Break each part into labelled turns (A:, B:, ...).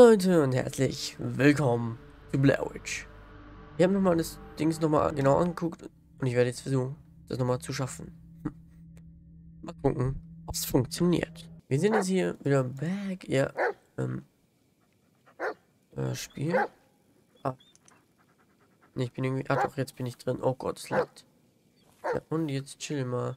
A: Leute und herzlich willkommen zu Blair Witch. Wir haben nochmal das Dings nochmal genau angeguckt und ich werde jetzt versuchen, das nochmal zu schaffen. Mal gucken, ob es funktioniert. Wir sind jetzt hier wieder back. Ja, Spiel. Ah. Ne, ich bin irgendwie. Ah doch, jetzt bin ich drin. Oh Gott, es lag. Ja, und jetzt chill mal.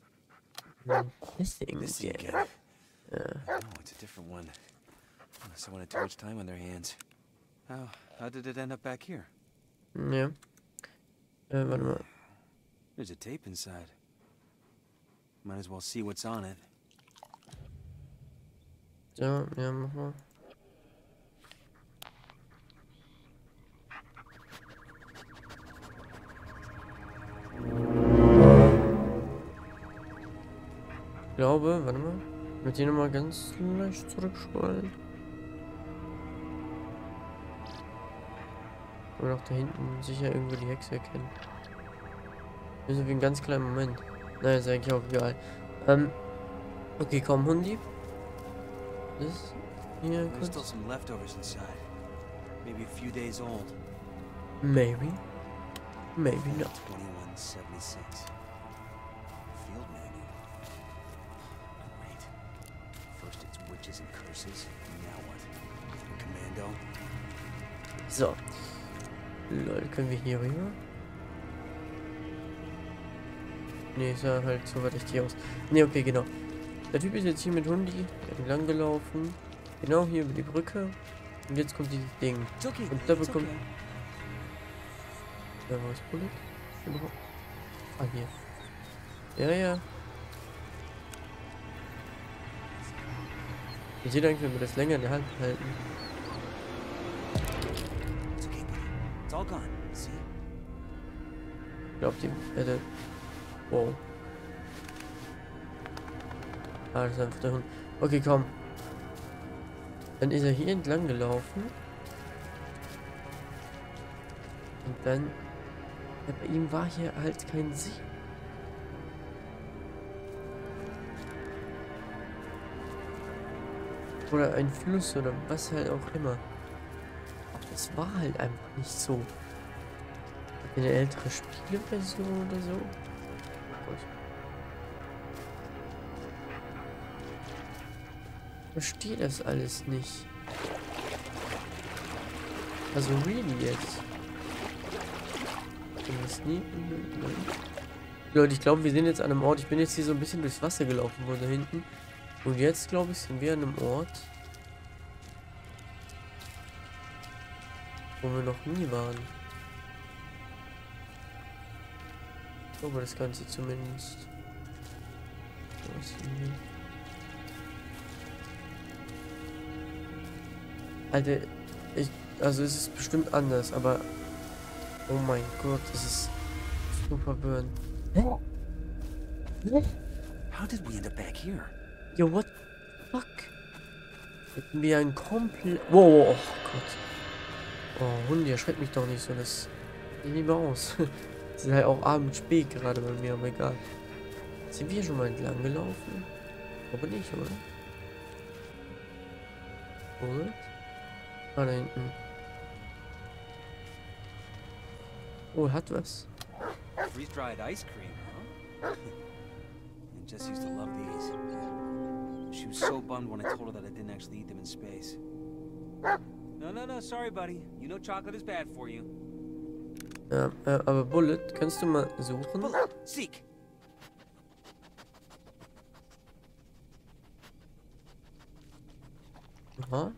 A: Das Ding ist
B: Oh, it's a different one. Someone had too much time on their hands. How did it end up back here?
A: Ja. Warte mal.
B: There's a tape inside. Might as well see what's on it.
A: Ja, ja, mach mal. Ich glaube, warte mal. Mit denen mal ganz leicht zurückscrollen. Oder auch da hinten sicher irgendwo die Hexe erkennen. Nur so wie einen ganz kleinen Moment. Naja, ist eigentlich auch egal. Okay, komm, Hundi. Das hier
B: There's
A: kurz.
B: still some leftovers inside. Maybe a few days old.
A: Maybe. Maybe not.
B: 2176. Field manual. Great. First it's witches and curses. Now what? Commando?
A: So. Lol, können wir hier rüber? Ne, sah halt so weit echt hier aus. Ne, okay, genau. Der Typ ist jetzt hier mit Hundi entlang gelaufen. Genau hier über die Brücke. Und jetzt kommt dieses Ding. Und da bekommt... Da war es Bullet? Ah, hier. Ja, ja. Ich sehe eigentlich, wenn wir das länger in der Hand halten.
B: It's okay, buddy. It's all gone. See?
A: Ich glaube, die hätte... Wow. Ah, das ist einfach der Hund. Okay, komm. Dann ist er hier entlang gelaufen. Und dann... Ja, bei ihm war hier halt kein See. Oder ein Fluss oder was halt auch immer. Das war halt einfach nicht so. Eine ältere Spieleversion oder so. Ich verstehe das alles nicht. Also really jetzt. Leute, ich glaube, wir sind jetzt an einem Ort. Ich bin jetzt hier so ein bisschen durchs Wasser gelaufen von da hinten. Und jetzt, glaube ich, sind wir an einem Ort, wo wir noch nie waren. Ich glaube, das Ganze zumindest. Was ist denn hier? Alter, also es ist bestimmt anders, aber oh mein Gott, es ist super verwirrend.
B: How did we end up back here?
A: Yo, what the fuck? Hätten wir ein komplett... Wow, oh Gott. Oh, Hundi, erschreckt mich doch nicht so, das sieht lieber aus. Es ist halt auch abends spät gerade bei mir, aber egal. Sind wir schon mal entlang gelaufen? Aber nicht, oder? Oder? Ah, da hinten. Oh, hat was.
B: Freeze-dried ice cream, huh? And Jess used to love these. She was so bummed when I told her that I didn't actually eat them in space. No, sorry, buddy. You know chocolate is bad for you.
A: Ja, aber Bullet, kannst du mal suchen?
B: Bullet, seek.
A: Aha.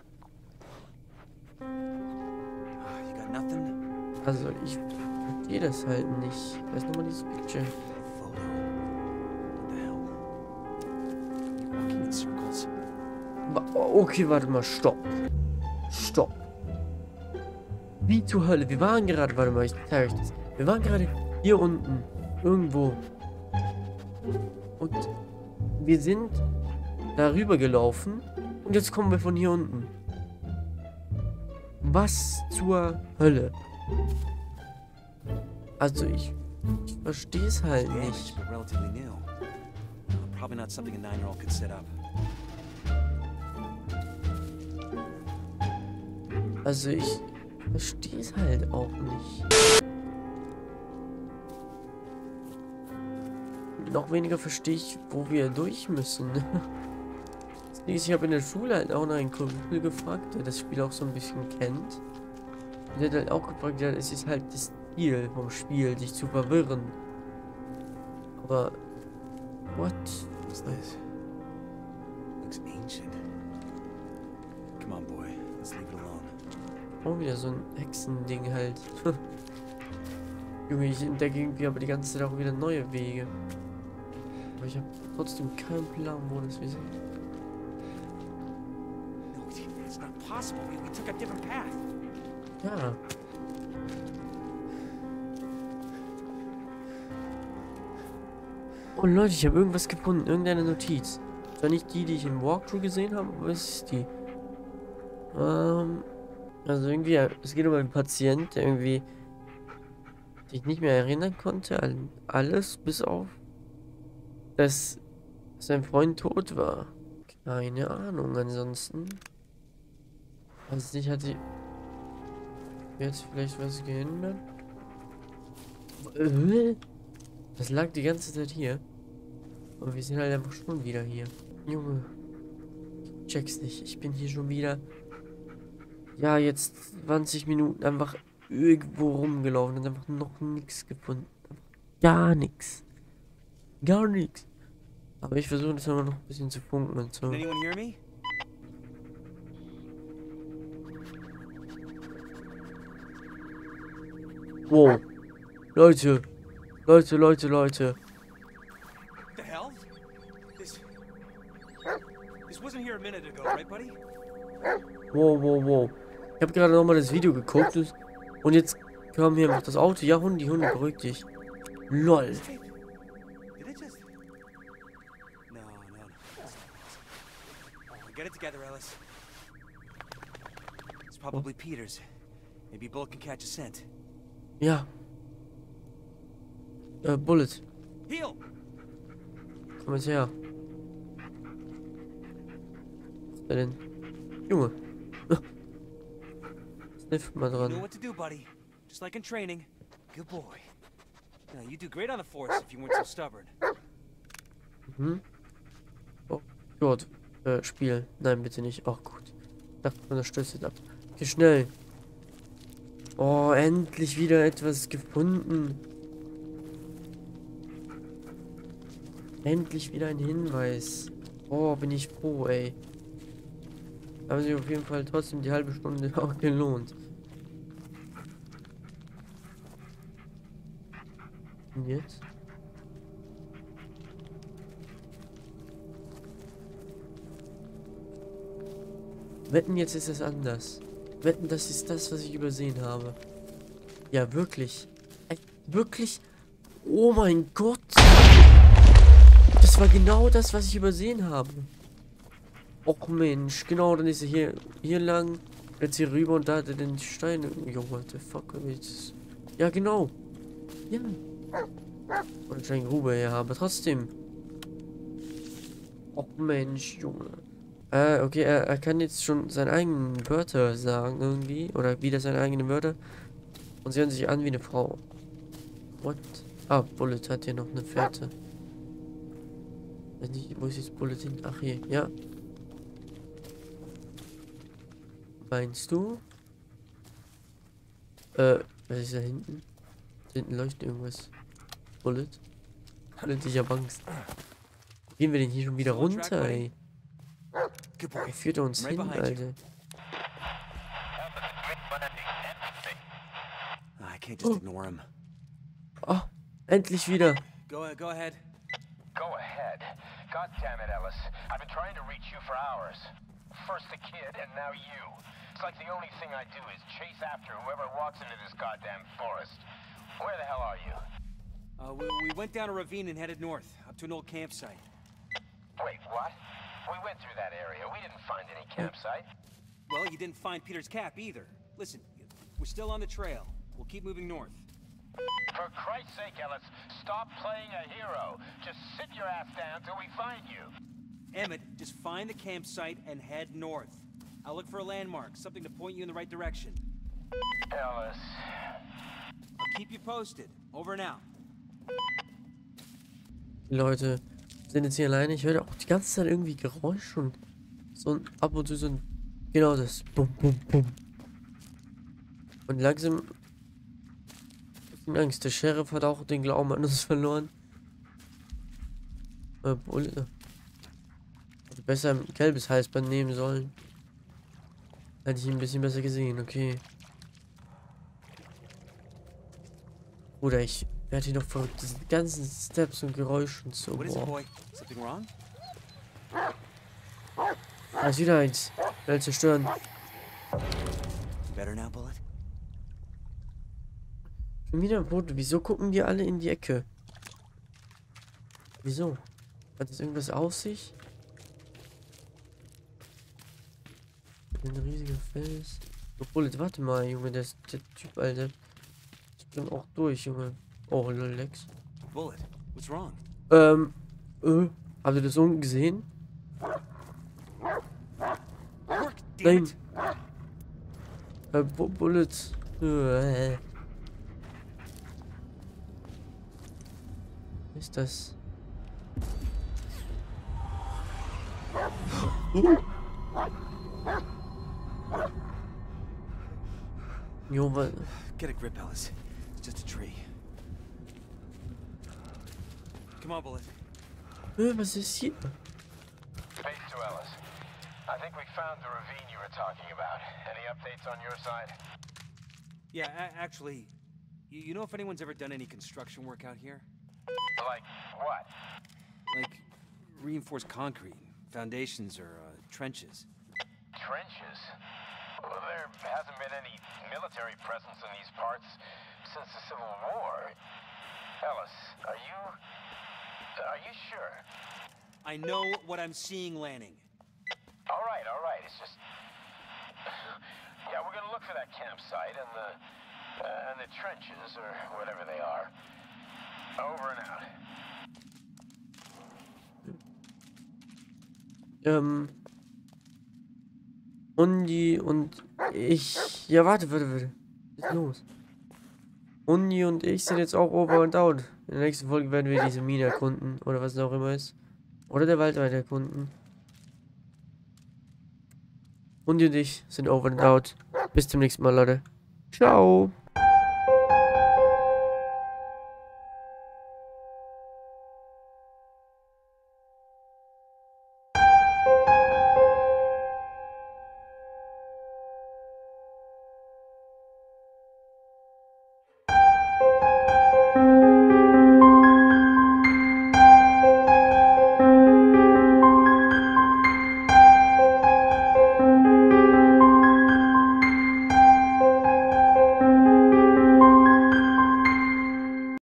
B: You got nothing?
A: Also, ich verstehe das halt nicht. Da ist nochmal dieses Picture.
B: Photo. What the hell? You're walking in circles.
A: Okay, warte mal, stopp. Stopp. Wie zur Hölle? Wir waren gerade, warte mal, ich zeige euch das. Wir waren gerade hier unten. Irgendwo. Und wir sind darüber gelaufen. Und jetzt kommen wir von hier unten. Was zur Hölle? Also ich verstehe es halt nicht.
B: But relatively new. Probably not something a 9-year-old could set up.
A: Also ich verstehe es halt auch nicht. Noch weniger verstehe ich, wo wir durch müssen. Ich habe in der Schule halt auch noch einen Kumpel gefragt, der das Spiel auch so ein bisschen kennt. Und der hat halt auch gefragt, ja, es ist halt das Ziel vom Spiel, dich zu verwirren. Aber, what?
B: What's this? Looks ancient. Come on, boy. Let's leave it alone.
A: Auch wieder so ein Hexending halt. Junge, ich entdecke irgendwie aber die ganze Zeit auch wieder neue Wege. Aber ich habe trotzdem keinen Plan, wo das wir sind.
B: No, it's not possible. We took a different path.
A: Ja. Oh Leute, ich habe irgendwas gefunden. Irgendeine Notiz. Zwar nicht die, die ich im Walkthrough gesehen habe, aber es ist die. Also irgendwie, es geht um einen Patient, der irgendwie sich nicht mehr erinnern konnte an alles, bis auf, dass sein Freund tot war. Keine Ahnung, ansonsten. Also nicht, hat sie jetzt vielleicht was geändert? Das lag die ganze Zeit hier. Und wir sind halt einfach schon wieder hier. Junge. Ich check's nicht. Ich bin hier schon wieder. Ja, jetzt 20 Minuten einfach irgendwo rumgelaufen und einfach noch nichts gefunden. Gar nichts. Gar nichts. Aber ich versuche das immer noch ein bisschen zu funken und so.
B: Can anyone hear me?
A: Wow. Leute. Leute.
B: The hell? This wasn't here a minute ago, right, buddy?
A: Wow. Ich habe gerade nochmal das Video geguckt und jetzt kam hier einfach das Auto. Ja, die Hunde, beruhig dich. LOL.
B: Did it just? No. Get it together, Ellis. It's probably Peter's. Maybe Bullet can catch a scent.
A: Ja. Bullet.
B: Heal!
A: Komm jetzt her. Was ist der denn? Junge. Sniff mal
B: You know
A: dran.
B: what to do, buddy. Just like in training. Good boy. Now, you do great on the force if you weren't so stubborn.
A: Mhm. Oh Gott. Spiel. Nein, bitte nicht. Oh gut. Ich dachte, man unterstützt ab. Geh schnell. Oh, endlich wieder etwas gefunden. Endlich wieder ein Hinweis. Oh, bin ich froh, ey. Haben sich auf jeden Fall trotzdem die halbe Stunde auch gelohnt. Und jetzt? Wetten, jetzt ist es anders. Wetten, das ist das, was ich übersehen habe. Ja, wirklich. Wirklich? Oh mein Gott. Das war genau das, was ich übersehen habe. Och Mensch, genau, dann ist er hier lang. Jetzt hier rüber und da hat er den Stein. Jo, what the fuck. Ja, genau. Ja. Und eine Grube, ja, aber trotzdem. Och Mensch, Junge. Okay, er kann jetzt schon seine eigenen Wörter sagen irgendwie. Oder wieder seine eigenen Wörter. Und sie hören sich an wie eine Frau. What? Ah, Bullet hat hier noch eine Fährte. Weiß nicht, wo ist jetzt Bullet hin? Ach, hier, ja. Meinst du? Was ist da hinten? Da hinten leuchtet irgendwas. Bullet? Bullet, ich hab Angst. Gehen wir denn hier schon wieder runter, ey? Wie führt er uns hin, Alter?
B: I can't just ignore him.
A: Oh, endlich wieder.
B: Go ahead.
C: Go ahead. God damn it, Ellis. I've been trying to reach you for hours. First the kid, and now you. It's like the only thing I do is chase after whoever walks into this goddamn forest. Where the hell are you?
B: We went down a ravine and headed north, up to an old campsite.
C: Wait, what? We went through that area. We didn't find any campsite.
B: Well, you didn't find Peter's cap either. Listen, we're still on the trail. We'll keep moving north.
C: For Christ's sake, Ellis, stop playing a hero. Just sit your ass down till we find you.
B: Emmett, just find the campsite and head north. I'll look for a landmark, something to point you in the right direction.
C: Ellis.
B: I'll keep you posted. Over and out.
A: Die Leute sind jetzt hier alleine. Ich höre auch die ganze Zeit irgendwie Geräusche und so ein, ab und zu so ein, genau das. Bum, bum, bum. Und langsam hab ich Angst. Der Sheriff hat auch den Glauben an uns verloren. Bulle. Hätte besser ein gelbes Halsband nehmen sollen. Hätte ich ihn ein bisschen besser gesehen, okay. Oder ich werde hier noch verrückt. Diese ganzen Steps und Geräusche und so.
B: What is it,
A: Boah.
B: boy? Something wrong?
A: Da ist wieder eins. Schnell zerstören.
B: Better now, Bullet?
A: Schon wieder ein Boot. Wieso gucken die alle in die Ecke? Wieso? Hat das irgendwas auf sich? Ein riesiger Fels. Oh, Bullet, warte mal, Junge. Der Typ, Alter. Ich bin auch durch, Junge. Oh, lol, Lex.
B: Bullet, what's wrong?
A: Habt ihr das unten gesehen?
B: Work, damn
A: Nein.
B: it!
A: Bullet. Was ist das? Jo, was?
B: Get a grip, Ellis. It's just a tree. Come on, Bullet.
A: Was ist hier?
C: Base to Ellis. I think we found the ravine you were talking about. Any updates on your side?
B: Yeah, actually, you know if anyone's ever done any construction work out here?
C: Like what?
B: Like reinforced concrete, foundations, or trenches?
C: Trenches? Well, there hasn't been any military presence in these parts since the Civil War. Ellis, are you sure?
B: I know what I'm seeing, Lanning.
C: All right. It's just, yeah, we're gonna look for that campsite and the trenches or whatever they are. Over and out.
A: Undi und ich. Ja, warte. Was ist los? Undi und ich sind jetzt auch over und out. In der nächsten Folge werden wir diese Mine erkunden. Oder was es auch immer ist. Oder der Wald weiter erkunden. Undi und ich sind over and out. Bis zum nächsten Mal, Leute. Ciao.